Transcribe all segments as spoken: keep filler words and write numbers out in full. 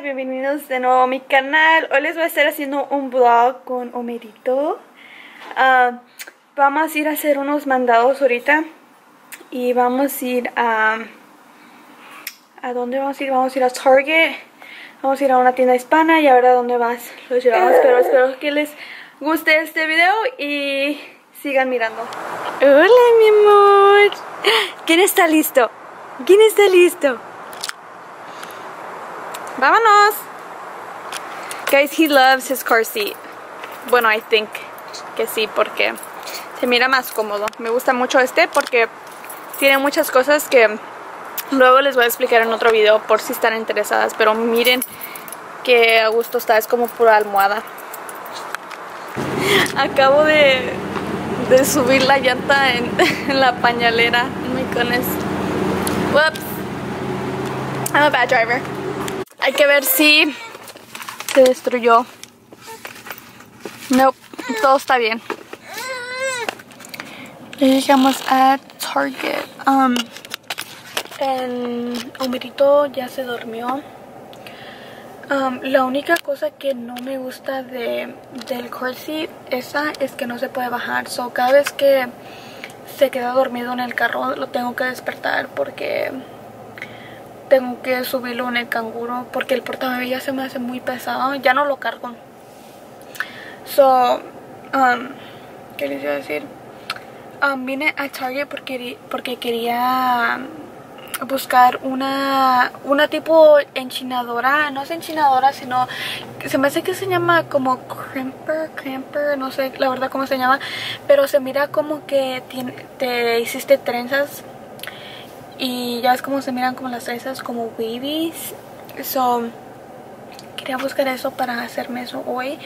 bienvenidos de nuevo a mi canal. Hoy les voy a estar haciendo un vlog con Homerito. uh, Vamos a ir a hacer unos mandados ahorita. Y vamos a ir a... ¿A dónde vamos a ir? Vamos a ir a Target. Vamos a ir a una tienda hispana. Y ahora, ¿dónde más los llevamos? Pero espero que les guste este video y sigan mirando. Hola, mi amor. ¿Quién está listo? ¿Quién está listo? ¡Vámonos! Guys, he loves his car seat. Bueno, I think que sí, porque se mira más cómodo. Me gusta mucho este porque tiene muchas cosas que luego les voy a explicar en otro video por si están interesadas. Pero miren que a gusto está, es como pura almohada. Acabo de, de subir la llanta en, en la pañalera. Oh my goodness. Whoops. I'm a bad driver. Hay que ver si se destruyó. No, nope, todo está bien. Ya llegamos a Target. Um, el Homerito ya se durmió. Um, la única cosa que no me gusta de, del car seat esa es que no se puede bajar. So, cada vez que se queda dormido en el carro lo tengo que despertar porque tengo que subirlo en el canguro porque el portabebé ya se me hace muy pesado. Ya no lo cargo. So, um, ¿qué les iba a decir? Um, vine a Target porque, porque quería buscar una una tipo enchinadora. No es enchinadora, sino se me hace que se llama como crimper, crimper, no sé la verdad cómo se llama. Pero se mira como que tiene, te hiciste trenzas. Y ya ves cómo se miran como las trenzas, como wavies. So, quería buscar eso para hacerme eso hoy.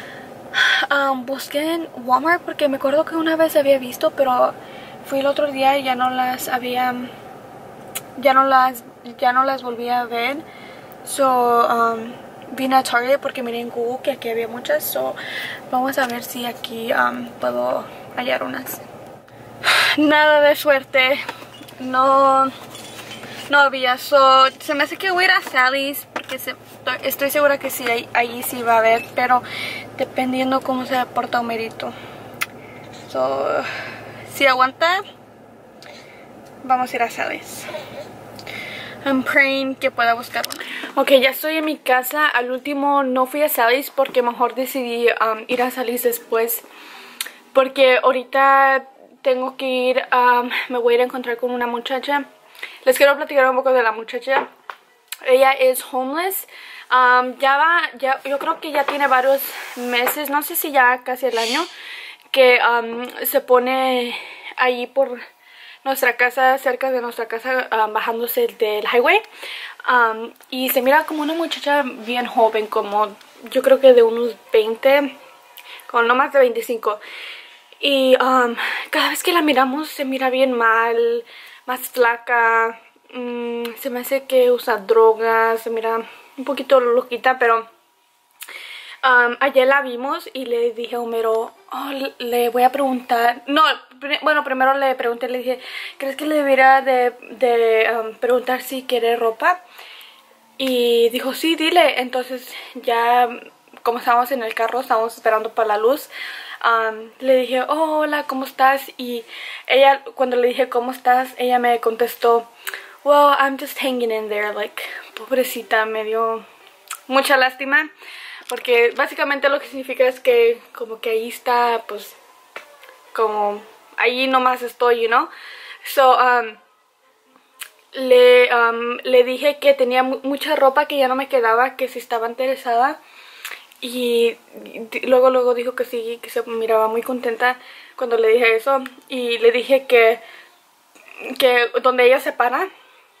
Um, busqué en Walmart porque me acuerdo que una vez había visto, pero fui el otro día y ya no las había, ya no las, ya no las volví a ver. So, um, vine a Target porque miré en Google que aquí había muchas. So, vamos a ver si aquí um, puedo hallar unas. Nada de suerte. No, no había. So, se me hace que voy a ir a Sally's porque se, estoy segura que sí, ahí, ahí sí va a haber, pero dependiendo cómo se porta Homerito. So, si aguanta, vamos a ir a Sally's. I'm praying que pueda buscar una. Ok, ya estoy en mi casa. Al último no fui a Sally's porque mejor decidí um, ir a Sally's después. Porque ahorita tengo que ir, um, me voy a ir a encontrar con una muchacha. Les quiero platicar un poco de la muchacha. Ella es homeless. Um, ya va, ya, yo creo que ya tiene varios meses, no sé si ya casi el año, que um, se pone ahí por nuestra casa, cerca de nuestra casa, um, bajándose del highway. Um, y se mira como una muchacha bien joven, como yo creo que de unos veinte, con no más de veinticinco. Y um, cada vez que la miramos se mira bien mal, más flaca, um, se me hace que usa drogas, se mira un poquito loquita, pero um, ayer la vimos y le dije a Homero, oh, le voy a preguntar, no, pr bueno, primero le pregunté, le dije, ¿crees que le debería de, de um, preguntar si quiere ropa? Y dijo, sí, dile. Entonces ya, como estábamos en el carro, estábamos esperando para la luz. Um, le dije, oh, hola, ¿cómo estás? Y ella, cuando le dije, ¿cómo estás? Ella me contestó, well, I'm just hanging in there, like, pobrecita, me dio mucha lástima. Porque básicamente lo que significa es que como que ahí está, pues, como, ahí nomás estoy, you know? So, um, le, um, le dije que tenía mu mucha ropa que ya no me quedaba, que si estaba interesada. Y luego luego dijo que sí, que se miraba muy contenta cuando le dije eso. Y le dije que, que donde ella se para,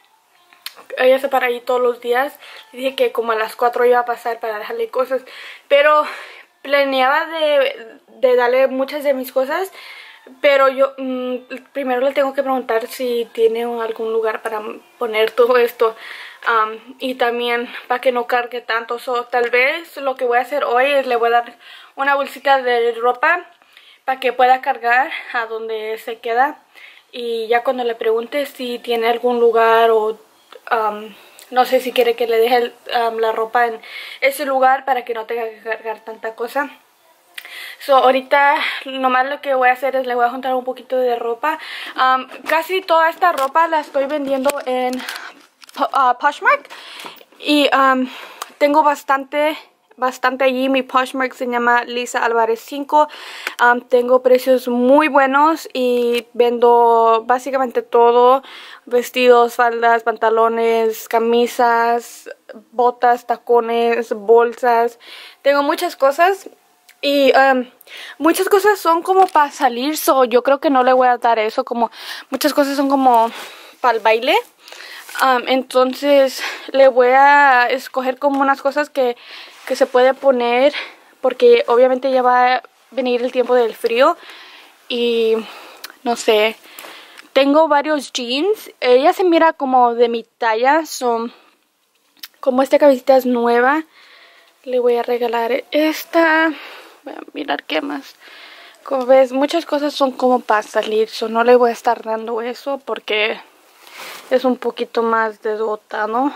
ella se para ahí todos los días. Le dije que como a las cuatro iba a pasar para dejarle cosas. Pero planeaba de, de darle muchas de mis cosas. Pero yo mmm, primero le tengo que preguntar si tiene algún lugar para poner todo esto. Um, y también para que no cargue tanto. So, tal vez lo que voy a hacer hoy es le voy a dar una bolsita de ropa para que pueda cargar a donde se queda. Y ya cuando le pregunte si tiene algún lugar o um, no sé si quiere que le deje el, um, la ropa en ese lugar para que no tenga que cargar tanta cosa. So, ahorita nomás lo que voy a hacer es le voy a juntar un poquito de ropa. Um, casi toda esta ropa la estoy vendiendo en uh, Poshmark. Y um, tengo bastante, bastante allí. Mi Poshmark se llama Lisa Álvarez cinco. Um, tengo precios muy buenos y vendo básicamente todo. Vestidos, faldas, pantalones, camisas, botas, tacones, bolsas. Tengo muchas cosas. Y um, muchas cosas son como para salir, so yo creo que no le voy a dar eso, como muchas cosas son como para el baile. Um, entonces le voy a escoger como unas cosas que, que se puede poner, porque obviamente ya va a venir el tiempo del frío. Y no sé, tengo varios jeans, ella se mira como de mi talla, son como esta camiseta es nueva, le voy a regalar esta. Voy a mirar qué más. Como ves, muchas cosas son como para salir. So no le voy a estar dando eso porque es un poquito más de dotado.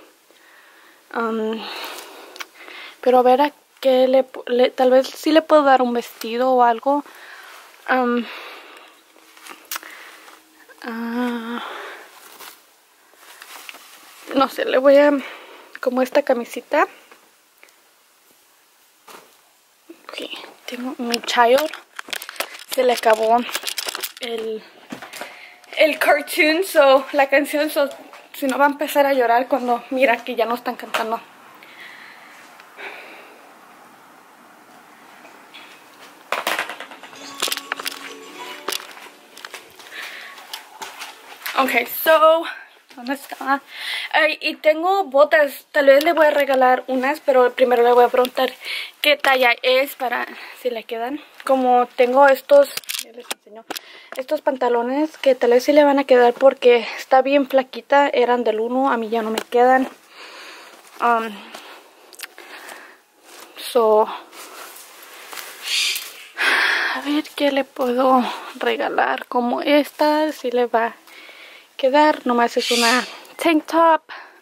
Um, pero a ver a qué le, le... Tal vez sí le puedo dar un vestido o algo. Um, uh, no sé, le voy a... Como esta camisita. Okay, tengo mi child, se le acabó el, el cartoon, so, la canción, so, si no va a empezar a llorar cuando mira que ya no están cantando. Ok, so, ¿dónde está? Ay, y tengo botas, tal vez le voy a regalar unas, pero primero le voy a preguntar qué talla es para si le quedan. Como tengo estos, ya les enseño, estos pantalones que tal vez sí le van a quedar porque está bien flaquita, eran del uno, a mí ya no me quedan. Um, so, a ver qué le puedo regalar, como esta, si le va a quedar, nomás es una tank top.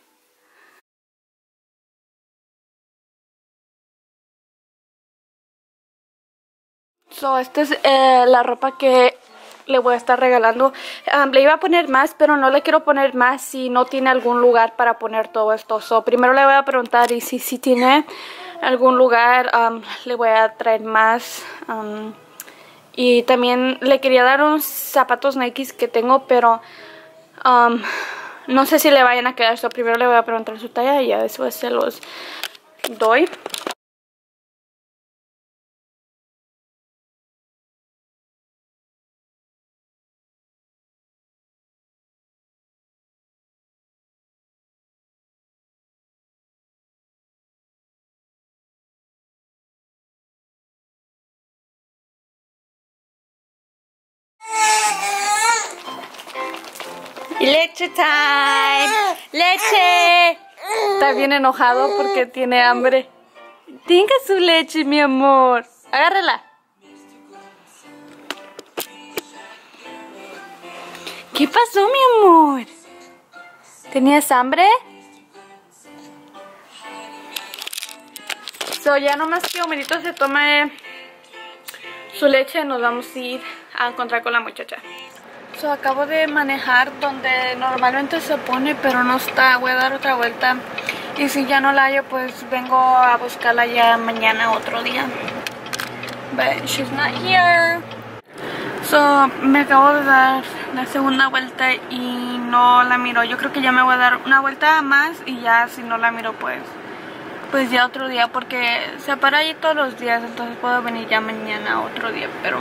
So, esta es eh, la ropa que le voy a estar regalando. Um, le iba a poner más, pero no le quiero poner más si no tiene algún lugar para poner todo esto. So, primero le voy a preguntar y si, si tiene algún lugar, um, le voy a traer más. Um, y también le quería dar unos zapatos Nike que tengo, pero um, no sé si le vayan a quedar. So, primero le voy a preguntar su talla y ya después se los doy. Leche time. Leche. Está bien enojado porque tiene hambre. Tenga su leche, mi amor. Agárrala. ¿Qué pasó, mi amor? ¿Tenías hambre? So, ya nomás que Homerito se tome su leche, nos vamos a ir a encontrar con la muchacha. So, acabo de manejar donde normalmente se pone, pero no está. Voy a dar otra vuelta. Y si ya no la hallo, pues vengo a buscarla ya mañana, otro día. But she's not here. So, me acabo de dar la segunda vuelta y no la miro. Yo creo que ya me voy a dar una vuelta más y ya si no la miro, pues pues ya otro día, porque se para ahí todos los días, entonces puedo venir ya mañana otro día, pero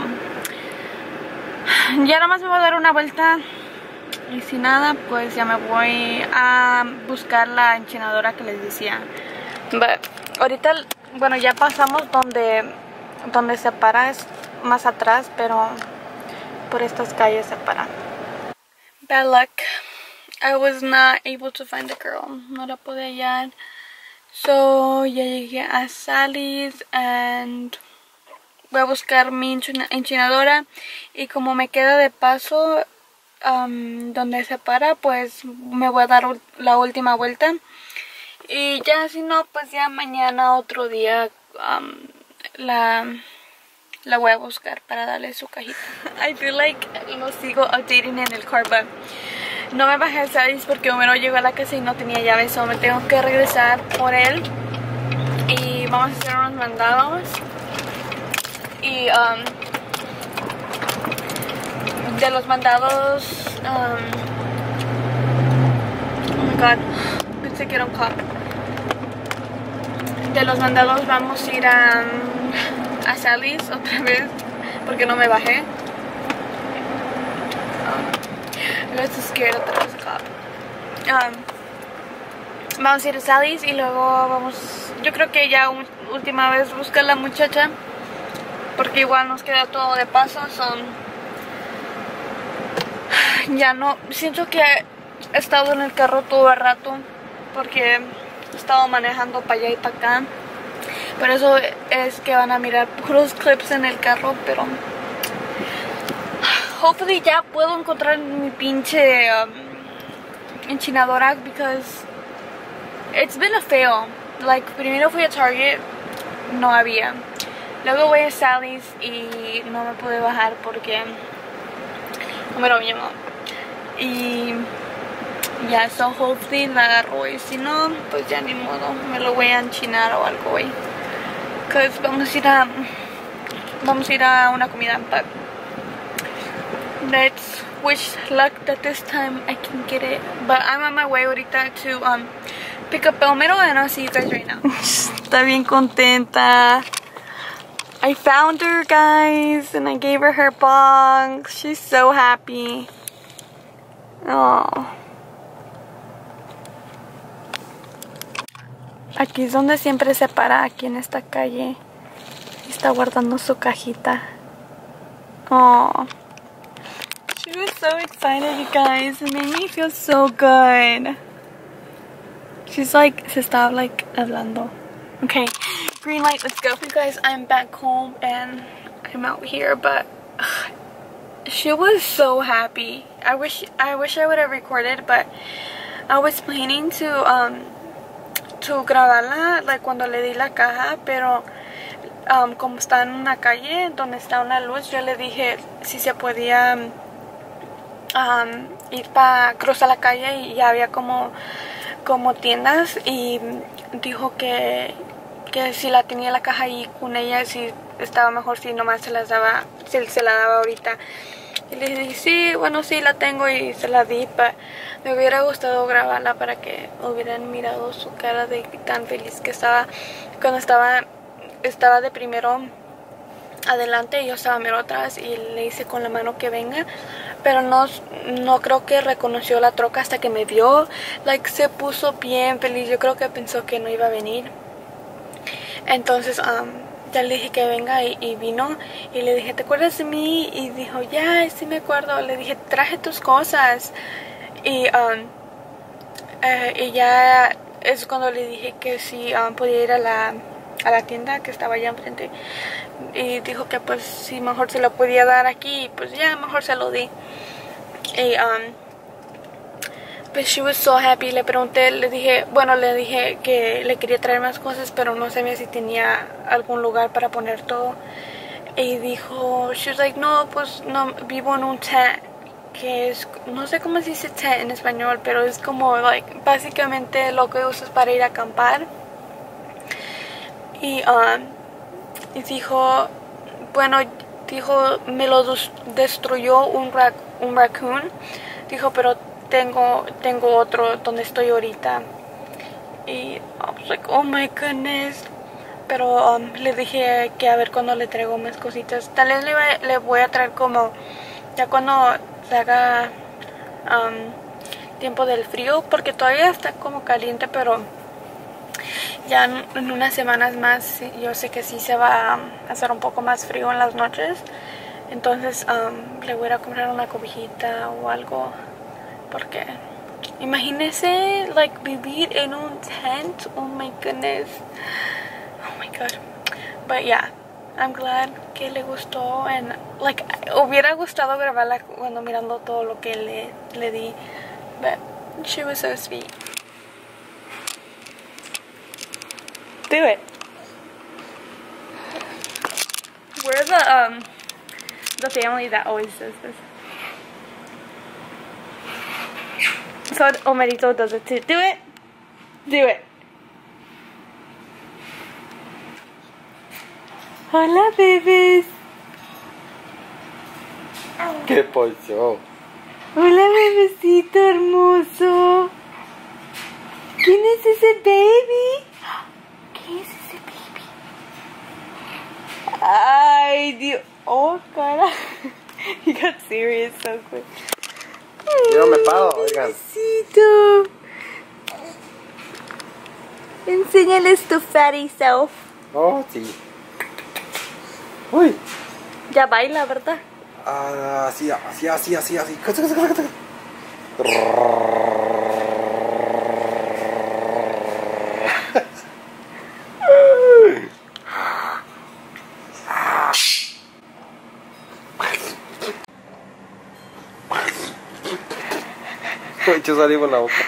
ya nomás me voy a dar una vuelta y si nada, pues ya me voy a buscar la enchinadora que les decía. But, ahorita, bueno, ya pasamos donde, donde se para, es más atrás, pero por estas calles se para. Bad luck. I was not able to find the girl. No la pude hallar. So, ya llegué a Sally's and voy a buscar mi enchinadora. Y como me queda de paso, um, donde se para, pues me voy a dar la última vuelta. Y ya si no, pues ya mañana otro día um, la, la voy a buscar para darle su cajita. I feel like lo sigo updating en el car, but no me bajé a Sally's porque Homero llegó a la casa y no tenía llaves, so me tengo que regresar por él. Y vamos a hacer unos mandados. Y um, de los mandados, um, oh my god, pensé que era un cop. De los mandados vamos a ir a, a Sally's otra vez porque no me bajé. Um, I was scared that there was a cop. Um, vamos a ir a Sally's y luego vamos, yo creo que ya un, última vez buscar a la muchacha porque igual nos queda todo de paso. Son ya no, siento que he estado en el carro todo el rato porque he estado manejando para allá y para acá. Por eso es que van a mirar puros clips en el carro, pero hopefully ya puedo encontrar mi pinche um, enchinadora, because it's been a fail. Like, primero fui a Target, no había. Luego voy a Sally's y no me pude bajar porque no me lo llamó. Y ya, yeah, so hopefully la agarro, y si no, pues ya ni modo, me lo voy a enchinar o algo, güey. Cause vamos a ir a vamos a ir a una comida, but let's wish luck that this time I can get it. But I'm on my way ahorita to um pick up Homero, and I'll see you guys right now. Está bien contenta. I found her, guys, and I gave her her box. She's so happy. Oh. Aquí es donde siempre se para, aquí en esta calle. Y está guardando su cajita. Oh. She was so excited, you guys. It made me feel so good. She's like, se está like hablando. Okay, green light, let's go. You guys, I'm back home and I'm out here, but ugh, she was so happy. I wish I wish I would have recorded, but I was planning to um to grabarla like cuando le di la caja, pero um, como está en una calle donde está una luz, yo le dije si se podía um, ir para cruzar la calle, y ya había como como tiendas, y dijo que que si la tenía la caja ahí con ella, si estaba mejor si nomás se las daba, si se la daba ahorita. Y le dije, sí, bueno, sí la tengo, y se la di, pero me hubiera gustado grabarla para que hubieran mirado su cara de tan feliz que estaba cuando estaba estaba de primero adelante y yo estaba mero atrás, y le hice con la mano que venga, pero no, no creo que reconoció la troca hasta que me vio. Like, se puso bien feliz, yo creo que pensó que no iba a venir. Entonces um, ya le dije que venga, y, y vino, y le dije, ¿te acuerdas de mí? Y dijo, ya, sí me acuerdo. Le dije, traje tus cosas. Y, um, eh, y ya es cuando le dije que si um, podía ir a la, a la tienda que estaba allá enfrente. Y dijo que pues si mejor se lo podía dar aquí, pues ya mejor se lo di. Y um, pues she was so happy. Le pregunté, le dije, bueno, le dije que le quería traer más cosas, pero no sabía si tenía algún lugar para poner todo. Y dijo, she was like, no, pues no, vivo en un tent, que es, no sé cómo se dice tent en español, pero es como, like, básicamente lo que usas para ir a acampar. Y, um, y dijo, bueno, dijo, me lo destruyó un, rac un raccoon. Dijo, pero tengo, tengo otro donde estoy ahorita. Y I was like, oh my goodness. Pero um, le dije que a ver cuando le traigo más cositas. Tal vez le, le voy a traer como ya cuando se haga um, tiempo del frío, porque todavía está como caliente, pero ya en, en unas semanas más yo sé que sí se va a hacer un poco más frío en las noches. Entonces um, le voy a comprar una cobijita o algo, porque imagínese like vivir en un tent. Oh my goodness. Oh my god. But yeah, I'm glad que le gustó, and like, hubiera gustado grabarla cuando mirando todo lo que le, le di. But she was so sweet. Do it. We're the, um, the family that always does this. So Omerito does it too. Do it. Do it. Hola, bebés. ¿Qué pasó? Hola, bebecito hermoso. ¿Quién es ese baby? ¿Quién es ese baby? Ay, Dios. Oh, cara. He got serious so quick. Yo me paro, oigan. Bebecito. Enséñales tu fatty self. Oh, sí. Uy. Ya baila, ¿verdad? Ah, así, así, así, así, así. Me echó saliva en la boca.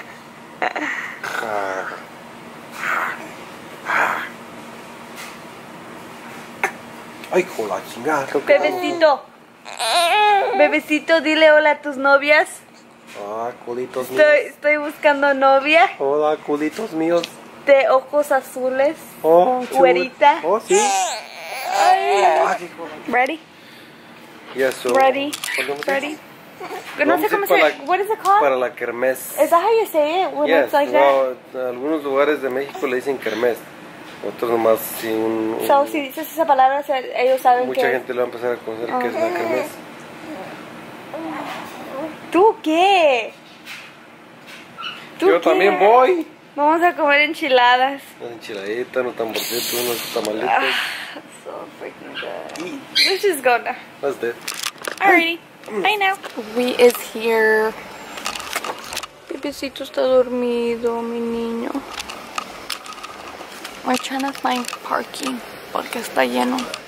Ay, con la chingada. Bebecito. Bebecito, dile hola a tus novias. Ah, culitos míos. Estoy, estoy buscando novia. Hola, culitos míos. De ojos azules. Oh, chulo. Güerita. Oh, sí. Ah, qué joder. Ready? Yes, so, Ready? ¿podemos ir? Ready? No Vamos sé a cómo ir se... para la- What is it called? Para la kermés. Is that how you say it? When Yes, it's like well, en algunos lugares de México le dicen kermés. Otros nomás sin un... that? So, un- si dices esa palabra, o sea, ellos saben mucha que... gente le va a empezar a conocer qué es la kermés. ¿Tú qué? ¿Tú Yo qué? también voy. Vamos a comer enchiladas. Unas enchiladitas, unos tamborcitos, unos tamalitos. Ah, so freaking good. Let's just go now. That's it. Alrighty. Bye now. We is here. Bebecito está dormido, mi niño. We're trying to find parking porque está lleno.